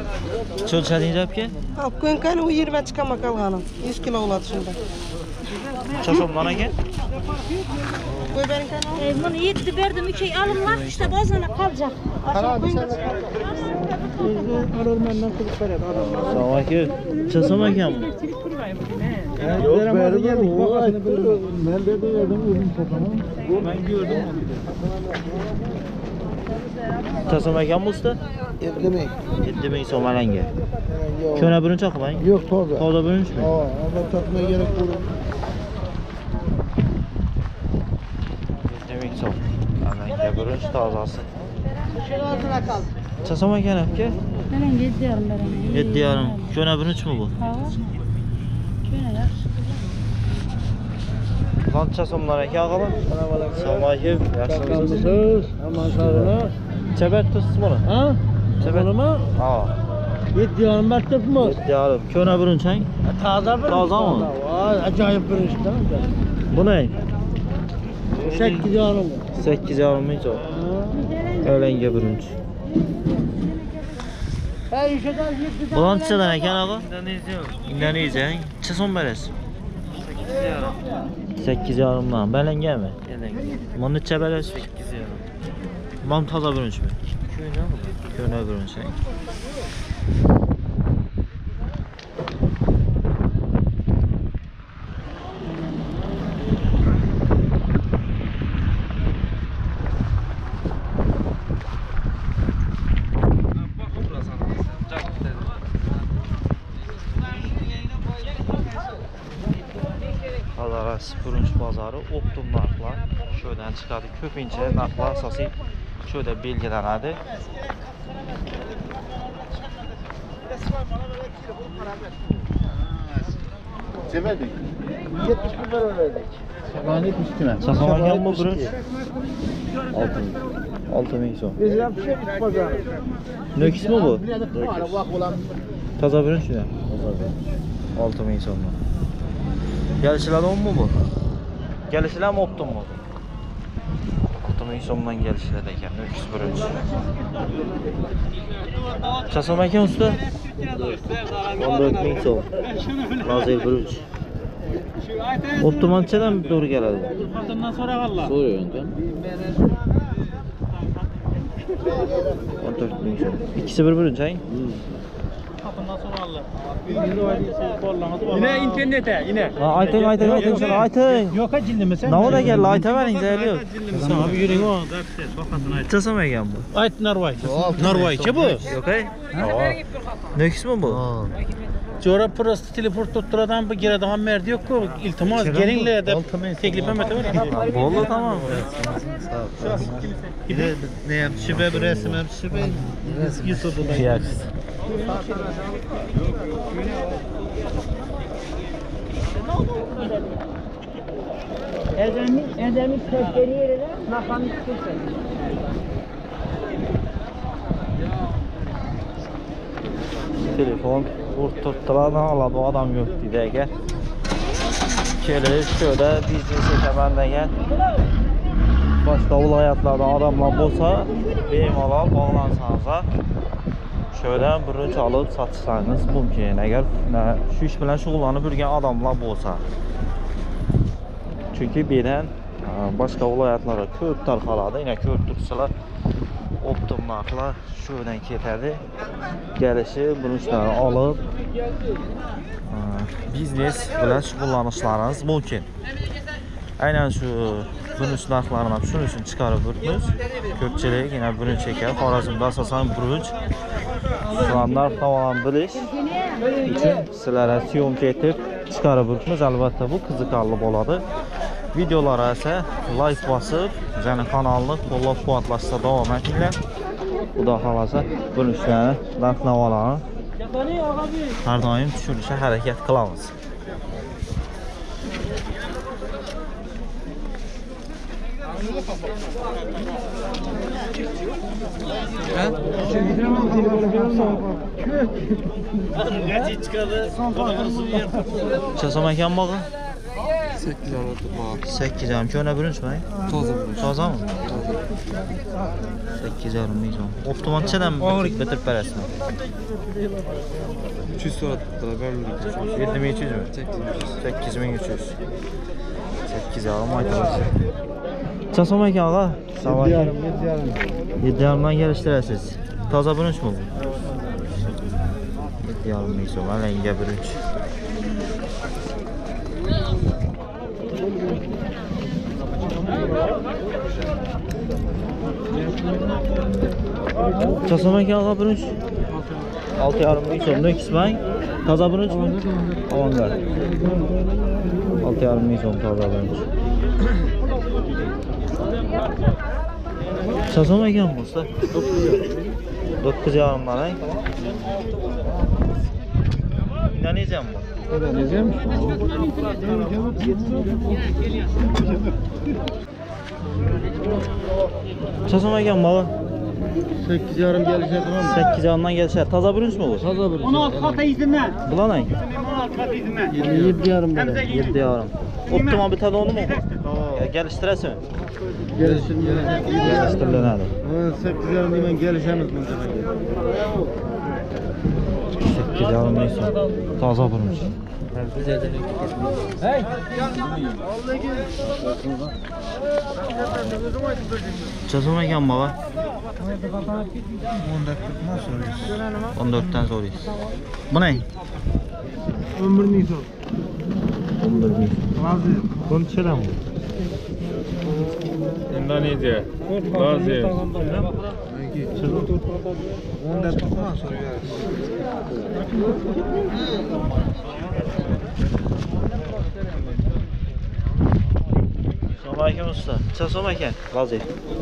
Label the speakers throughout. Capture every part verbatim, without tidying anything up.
Speaker 1: Çölçədin cəbki?
Speaker 2: Al, Gönkəni o yirmi çıxama qalğanım. yüz kilo oladı şimdi.
Speaker 1: Çasomdan eken?
Speaker 2: Koy benim kanalım.
Speaker 3: E, bunu yetti verdim, iki alımlar işte bozana kalacak.
Speaker 1: Sağ ol. Çasom eken mi?
Speaker 4: Yok beri geldik. Ben de dedim uzun çatamı. Ben gördüm.
Speaker 1: Çasom eken mi usta?
Speaker 4: Etlemek.
Speaker 1: Demek somalenge.
Speaker 4: Yok.
Speaker 1: Köne bürünç akmayın.
Speaker 4: Yok toza.
Speaker 1: Toza bürünç mü?
Speaker 4: Aa, ama takmaya gerek yok.
Speaker 1: Demek so. Malenge bürünç tazası. Çasom eken apke?
Speaker 3: Ben yedi yarım ben.
Speaker 1: Yedi yarım. Köne bürünç mü bu?
Speaker 3: Ha. Köne yaxşı.
Speaker 1: Lan çasomlar eken akalım. Sağ ol.
Speaker 4: Kalmışız. Aman sağına.
Speaker 1: Çebet tuzsuz mu?
Speaker 4: Ha?
Speaker 1: Çebet
Speaker 4: Çabuk mu?
Speaker 1: Aa.
Speaker 4: Yedi yarım baktık mı?
Speaker 1: Yedi yarım. Köne bürünç hang?
Speaker 4: Taze bir
Speaker 1: Taze mı?
Speaker 4: Vay, acayip bir iş değil mi?
Speaker 1: Bu ne?
Speaker 4: Sekiz yarım.
Speaker 1: Sekiz yarım hiç o. Öğlenge bürünç.
Speaker 4: Her işeden yedi.
Speaker 1: Bulan çiçeden eken ağa? İndonezya. Çi son beres? sekiz yarım. sekiz yarımdan. Belenge mi? Bunu neçe beres? sekiz yarım. Mam taza bürünç mü? Köne bürünç. Pazarası Bürünç bazarı optum narxlar şöydən çıxadı. Köpüncə narxlar əsası şöydə belgilənədi.
Speaker 4: Severdik. yetmiş bir para verdik. Şabanet üstüne.
Speaker 1: Saxlamagan mı Bürünç? altı min son.
Speaker 4: Bizden bir şey bitti pazarı.
Speaker 1: Nökis mi bu?
Speaker 4: Vak olan.
Speaker 1: Taza bürünç mü? altı min son. Gəlişlər on mu bu? Gəlişlər mi optum mu? altı min sondan gəlişlər ekan, nökis bürünç. Çasam ekan usta? on dört min son. Lazer bürünç. Optum ançadan doğru gəladi?
Speaker 4: Ondan sonra valla.
Speaker 1: Sonra yöntem. on dört min son. İkisi bir bürünç hayn?
Speaker 4: Ondan sonra valla. Yine internete yine.
Speaker 1: Aytın aytın aytın sana aytın.
Speaker 4: Yok ha cildime sen.
Speaker 1: Nava da geldi ayta verin değerli yok.
Speaker 4: Abi yüreği o. Bakasın ayet.
Speaker 1: Çasam ekan bu?
Speaker 4: Ayet Narvay. Narvay ki bu.
Speaker 1: Yok hay? Nökis mi bu?
Speaker 4: Sonra prosto telefon tutturadan bu gireden merdi yok ku. İltimas gelinle de teklif etmedi mi?
Speaker 1: Oldu tamam.
Speaker 4: Ne yap? Şibe bir resim yap. Şibe. YouTube'da.
Speaker 1: Yaxşı.
Speaker 3: Erdemli, Erdemli sesleri yerine makamı tutursun.
Speaker 1: Telefon vurtturttular hala bu adam yok dedi gel. Kelir şöyle biznes çəkəməndə gel. Başka vilayetlərdə adamlar bolsa bemalol bağlansanıza şöyle bürünç alıp satışlarınız mümkün. Eğer şu iş bilen şugullanıp yürüyen adamlar bolsa. Çünkü birden başka vilayetlərə köp tarxaladı. Yine köp tursalar optum narxlar şuradan ketədi. Gəlişi bürünçləri alıp biznes bilen şugullanışlarınız mümkün. Aynen şu bürünç narxlarına şunun üçün çıxarıb bürünç. Köpçilik yine bürünç çəkər. Xorazmda asasan bürünç. Şu an narx havalan biliş üçün sizlərə siyomka etib çıxarıb bürünç. Əlbəttə bu qiziqarlı boladı. Videolara ise like basıp yani kanalını qollab quvvatlaşsa davam edirlər. Bu da halasa bürünçlərin narx navalarını hər daim düşürüşə hərəkət qılamız. Çasam ekan bağı?
Speaker 5: sekiz yarım tutma.
Speaker 1: sekiz yarım. Köne bürünç mü?
Speaker 5: Toza bürünç.
Speaker 1: Toza mı? sekiz yarım miyizon. Optimal çeden mi bitirip veresin?
Speaker 5: üç yüz sonra tuttular. Ben mi
Speaker 1: yedi bin üç yüz mü? sekiz bin üç yüz. sekiz yarım aytırız. Çasam ekan ağa? yedi yarım, yedi yarım. yedi yarımdan geliştirəsiz. Taza bürünç mü bu? yedi yarım miyizon. Alenge bürünç. Çasam ekan ağa bürünç? altı yarım miyizon. Ne kismay? Taza bürünç mü? Avantgard. altı yarım miyizon taza bürünç. Çasam ekan mı usta? dokuz yarımdan ay. Ne diyeceğim bu?
Speaker 5: Ne diyeceğim?
Speaker 1: Çasam ekan balı.
Speaker 5: sekiz yarım gelişe tamam mı?
Speaker 1: sekiz yarımdan gelişer. Taza bürünç mü bu?
Speaker 5: Taza bürünç.
Speaker 4: on altı kata izinle.
Speaker 1: Bulan ay.
Speaker 4: on altı kata izinle.
Speaker 5: yedi yarım böyle.
Speaker 1: yedi yarım. Optimal bir tadı onu mu? Ya geliştiresi mi?
Speaker 5: Gelişim gelişim.
Speaker 1: Geliştirilenedi.
Speaker 5: sekiz yarım hemen gelişemiz bunda.
Speaker 1: sekiz yarım neyse. Taza bürünç.
Speaker 4: Hey.
Speaker 1: Çasam ekan baba.
Speaker 5: on dört tutma soruyoruz.
Speaker 1: on dörtten soruyoruz. Bu ne?
Speaker 5: on bir miyizon.
Speaker 1: on bir bin.
Speaker 5: Lazı.
Speaker 1: Konuşalım mı?
Speaker 6: Endonezya, Lazio.
Speaker 5: on dört tutma soruyoruz.
Speaker 1: Selamünaleyküm usta. Çasam ekan. Lazı.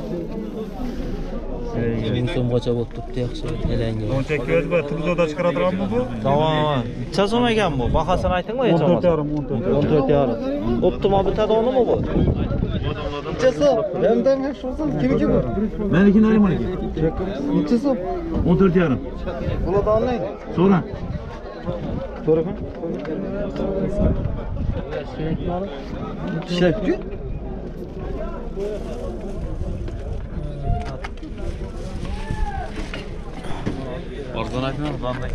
Speaker 7: bin so'mgacha bo'lib turibdi, yaxshi elangan.
Speaker 6: on chekkiz va Tuzada chiqaradiganmi bu?
Speaker 1: Tamam. Çasam ekan bu. Bahasini aytingmi hech
Speaker 6: on to'rt yarim,
Speaker 1: on to'rt yarim. Optimal bir tadı onu mu bu?
Speaker 5: Neçesi? Benden hep sorsan kimiki bu?
Speaker 6: Meniki nari meniki?
Speaker 5: Neçesi?
Speaker 6: on to'rt yarim.
Speaker 5: Bula da anlayın.
Speaker 6: Sonra.
Speaker 5: Sonra.
Speaker 1: Şefki?
Speaker 6: Oradan aytma, bandaki.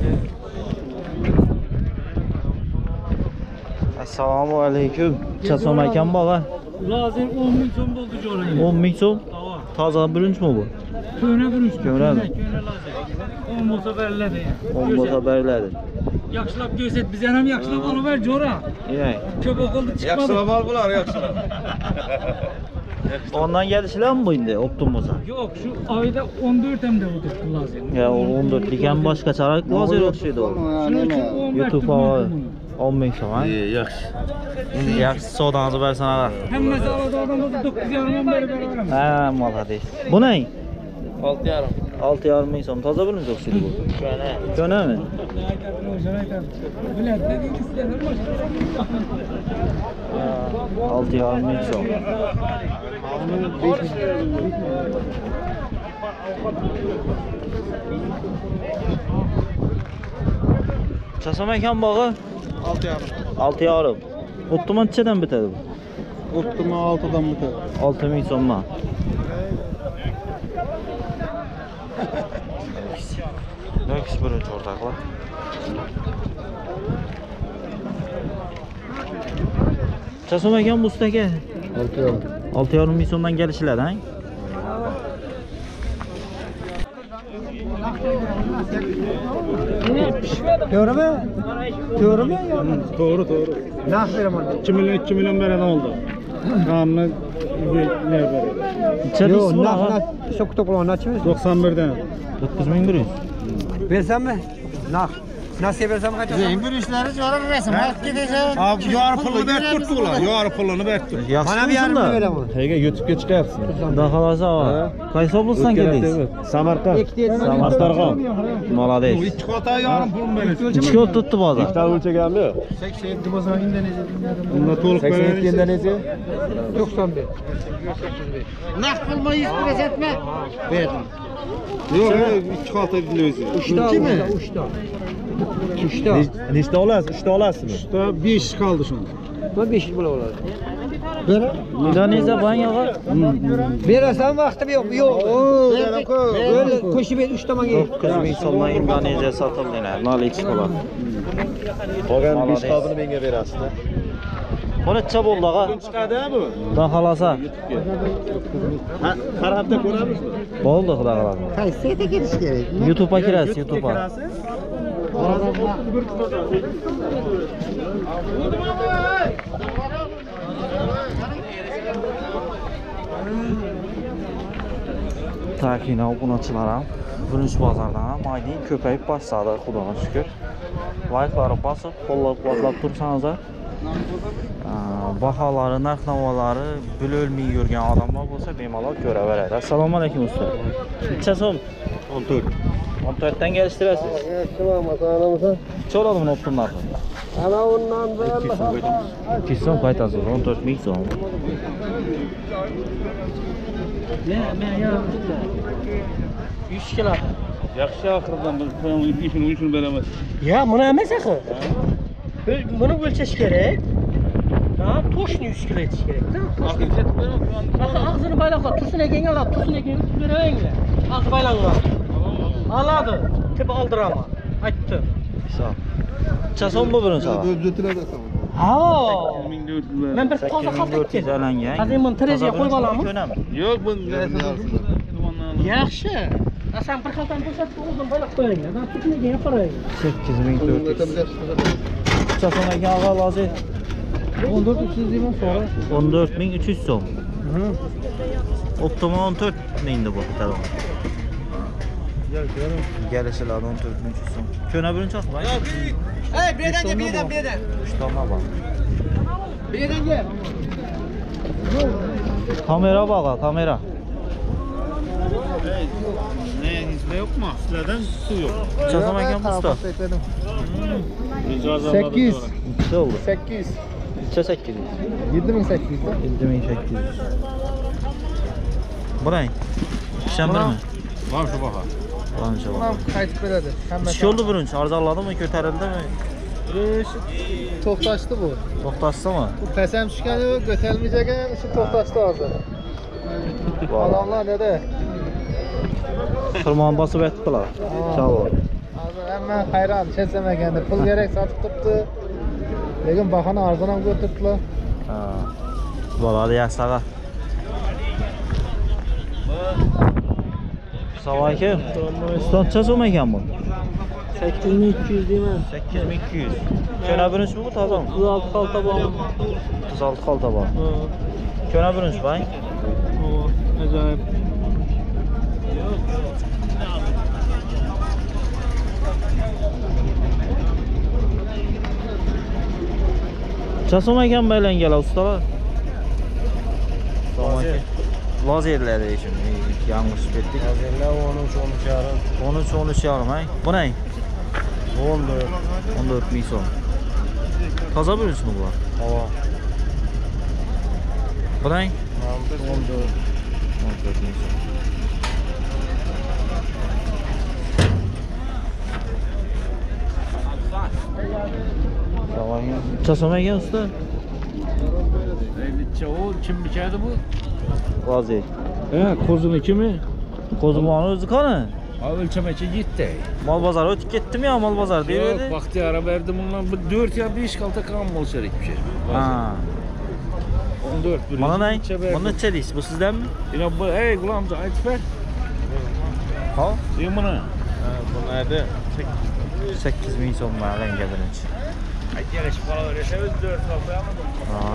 Speaker 1: Assalomu alaykum. Çasam ekan baba.
Speaker 4: Lazım on bin so'm bo'ldi jo'raga.
Speaker 1: on ming so'm. Taza bürünç mü bu?
Speaker 4: Köne bürünç.
Speaker 1: Köne mi?
Speaker 4: Köne lazım. on bo'lsa beriladi.
Speaker 1: on bota beriladi.
Speaker 4: Yaxshilab ko'rsat, biz ham yaxshilab olib ber jo'ra.
Speaker 1: Yey.
Speaker 4: Ko'p o'qildi chiqmadi.
Speaker 6: Yaxshilab ol bular, yaxshilab.
Speaker 1: Ondan gelişiler mi bu indi Optimus'a?
Speaker 4: Yo'q, shu oyda on dört hem de o'tiribdi lazım.
Speaker 1: Ya o on dört iken başka çarak lazır okşuydu o.
Speaker 4: Shuning uchun on bir
Speaker 1: YouTube hava on ming so'm. ha?
Speaker 6: Yaxshi.
Speaker 1: Yaxshi savdangizni bersan ağa.
Speaker 4: Hammasi aladi odam bo'lsa to'qqiz yarim o'n berib beraveramiz.
Speaker 1: Ha, molades. Bu ne?
Speaker 7: olti yarim.
Speaker 1: altı yarım ming so'm. Toza bürünç okşuydu bu. Köne. Köne mi?
Speaker 4: O'shani aytamiz. Biladi, dedi sizlardan boshqa.
Speaker 1: altı yarım ming so'm. Çasam ekan bağı?
Speaker 5: altı yarım.
Speaker 1: altı yarım. Optimal neçeden bitadi bu?
Speaker 5: Ottuma altıdan biter.
Speaker 1: altı ming so'mdan. Nöks bürünç ortaklar. Çasam ekan bu ustaga?
Speaker 5: altı yarım.
Speaker 1: altı yarım ming so'mdan gelişiler ha?
Speaker 5: Doğru mu? Doğru mu?
Speaker 6: Doğru, doğru.
Speaker 5: Nasıl veremem?
Speaker 6: iki milyon, iki milyon veren oldu. Tamamını ne verir?
Speaker 1: İçeride ismi var ha?
Speaker 5: Çok toplam açmış.
Speaker 6: doksan birden.
Speaker 1: dokuz ming bir yüz.
Speaker 5: Versem mi? Nah. Nasıl versem kaç? Zeyn bir işleri çoğalır resim. Hak gideceğim.
Speaker 6: Abi yarı pulunu berttirdik ulan. Yarı pulunu berttirdik.
Speaker 1: Yaxşı
Speaker 5: Bana bir yarım
Speaker 1: da.
Speaker 5: veremem.
Speaker 6: Hege YouTube'ga chiqyapsiz.
Speaker 1: Daha kalasa var. Qaysi oblastdan keldingiz?
Speaker 6: Samarqand.
Speaker 1: Samarqand. Molades.
Speaker 6: ikki qota yarım pulun berasiz.
Speaker 1: İçki ot tuttu bozor.
Speaker 6: o'lchaganmi?
Speaker 5: seksen yedi bozan Endonezya.
Speaker 6: Unda to'liq berasiz.
Speaker 5: Endonezya. doksan bir. Nak bulma yüz bir etme. Verdim.
Speaker 6: Yo'q, ikki qota o'zi.
Speaker 5: Uçta mi? Uçta. Uçta.
Speaker 6: Nechta olasiz? uchta olasizmi? Uchta besh qoldi shunda.
Speaker 5: Bu beş yıl bo'laveradi.
Speaker 1: Indoneziya banyaga.
Speaker 5: Berasan vaqtim yo'q. Yo'q. Böyle koşup üç tomonga.
Speaker 1: to'qqiz ming so'mdan Indoneziya sotildilar. Nol eksport bo'ladi.
Speaker 6: Qolgan besh qobini menga berasizlar.
Speaker 1: Bu necha bo'ldi ağa?
Speaker 6: Chiqadi bu.
Speaker 1: Xudo xolasa.
Speaker 6: Ha, qarabda ko'ramizmi?
Speaker 1: Bo'ldi, xudo xolasa.
Speaker 5: Qaysi saytga kirish kerak?
Speaker 1: YouTube'a kirasiz, YouTube'a. Takina obunachilar ham birinchi bozordan ham maydin ko'payib boshladi, xudoga shukr. Like'larni bosib, qo'llab-quvvatlab tursanizlar. Baholari, narx-navolari bilolmay yurgan odamlar bo'lsa, bemalol ko'raveradi. Assalomu alaykum usta. Necha so'm?
Speaker 6: o'n to'rt.
Speaker 1: o'n to'rtdan kelishtirasiz. Cho'ladi buni optim narxi.
Speaker 5: Ana ondan
Speaker 1: ikki yuz so'm qaytasiz, o'n to'rt ming so'm.
Speaker 4: yuz kilo.
Speaker 6: Yaxshi oxirdan biz ishini uchun beramiz.
Speaker 5: Ya buni emas axir. Buni o'lchash kerak. Ha, to'shni yuz kilo etish kerak. Ağzını baylanma, tursun ekeni al, tursun ekeni vereyinle. Ağzı baylanma. Aladı, tip aldırama. Aytdı.
Speaker 1: Sağ. Necha so'm bu birinchi saat?
Speaker 5: Ha.
Speaker 6: ming dört yüz
Speaker 5: Men bir qo'za
Speaker 1: sakkiz ming to'rt yuz
Speaker 5: qolib
Speaker 1: alangan.
Speaker 5: Hozir buni tereziga qo'yib olamiz.
Speaker 6: Yo'q, bu
Speaker 5: Yaxshi. Sen bir xaltani ko'rsatib, o'zim baylab qo'yinglar. Ben tursun ekeni yaparayım.
Speaker 1: sakkiz ming to'rt yuz. Necha so'm ekan ağa lozim?
Speaker 5: o'n to'rt uch yuz deyman sonra.
Speaker 1: o'n to'rt ming uch yuz so'm. Optima o'n to'rt mingda bu telefon. Gelişiler o'n to'rt ming uch yuz so'm. Köne birinchi oq.
Speaker 5: Hey, bir yerden gel, bir yerden, bir yerden.
Speaker 1: uch tonna bor.
Speaker 5: Bir yerden gel.
Speaker 1: Kamera bak, kamera.
Speaker 6: ne hizmet yok mu? Sizlerden su yok.
Speaker 1: Necha so'm ekan bu usta?
Speaker 5: sekiz.
Speaker 1: Necha oldu?
Speaker 5: sekiz.
Speaker 1: Necha sakkiz yuz?
Speaker 5: yedi bin sekiz yüz.
Speaker 1: yetti ming sakkiz yuz. Burayı. İşten bir mi?
Speaker 6: Var şu baka.
Speaker 1: Anca var.
Speaker 5: Tamam, kayıt beledi.
Speaker 1: İki oldu birinci. Arızalladı mı? Köterildi mi?
Speaker 5: Tohtaştı bu.
Speaker 1: Toxtaşdı mı?
Speaker 5: Bu pesem düşkəni götürülmeyecekken işi tohtaştı hazır. Adamlar ne de?
Speaker 1: Tırman basıp ettiler. Sağ ol.
Speaker 5: Hazır hemen hayran. Çesemekende pul gerek satıp tuttu. Lekin bakanı arzına götürdüler.
Speaker 1: Ha. Boladı yaşsağa. Sabahki. Usta necha so'm ekan bu?
Speaker 5: sekiz bin iki yüz değil mi?
Speaker 1: sakkiz ming ikki yuz. Köne birinchi bu tozami?
Speaker 5: otuz altı kalta bu.
Speaker 1: o'ttiz olti qalta bor. Köne birinchi bang.
Speaker 5: Acayip.
Speaker 1: Necha so'm ekan baylangalar ustalar? Lozer. Lozerlar deyishim. Yanlış ketdik.
Speaker 6: Hazırla on üç on üç yarım.
Speaker 1: o'n uch o'n uch yarim ay. Bu ne?
Speaker 6: on dört.
Speaker 1: o'n to'rt ming so'm. Toza birinchi mi bular?
Speaker 6: Hava.
Speaker 1: Bu ne?
Speaker 6: on dört.
Speaker 1: o'n to'rt ming so'm. Necha so'm ekan usta?
Speaker 6: Necha o kim bichadi bu?
Speaker 1: Lozer.
Speaker 6: He, kozuniki mi?
Speaker 1: Kozumoni o'zi qani?
Speaker 6: Ha, ölçemeçi gitti.
Speaker 1: Mol bozori o'tib ketdimi yo mol bozori
Speaker 6: Yok,
Speaker 1: deydi?
Speaker 6: Baxtiyara verdim bundan bu dört ya beş kalta kan olsa bir şey.
Speaker 1: Ha.
Speaker 6: on dört bir.
Speaker 1: Mana ne? Bunu necha deysiz? Bu sizdanmi?
Speaker 6: Yine bu ey gulamca ayt ver.
Speaker 1: Ha?
Speaker 6: Diyor buna. Ha, bu nerede?
Speaker 1: sakkiz ming so'm alanga birinchi.
Speaker 6: Ayt yarış para verirse öz dört kalta yapmadım.
Speaker 1: Ha.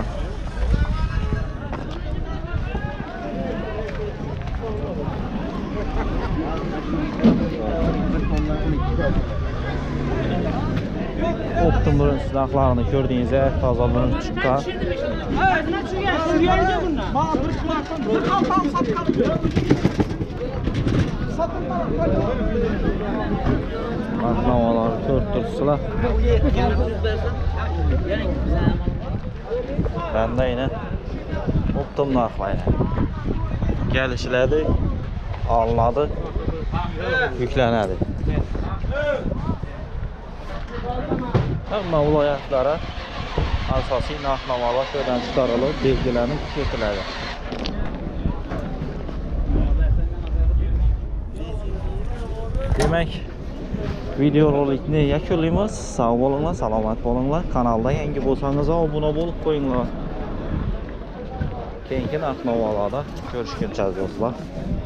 Speaker 1: Optim birinchi narxlarini ko'rdingizlar, toza birinchi chiqqan. Narx-navolarni ko'rib turibsizlar. Banda yine optim narxlaydi. Kelishiladi, olinadi, yuklanadi. Hamma viloyatlara asosiy narx-navolar ko'rdan chiqarilib, belgilanib ketiladi. Demak, videorolikni yakunlaymiz. Sog' bo'linglar, salomat bo'linglar. Kanalda yangi bo'lsangiz obuna bo'lib qo'yinglar. Keyingi narx-navolarda ko'rishguncha do'stlar.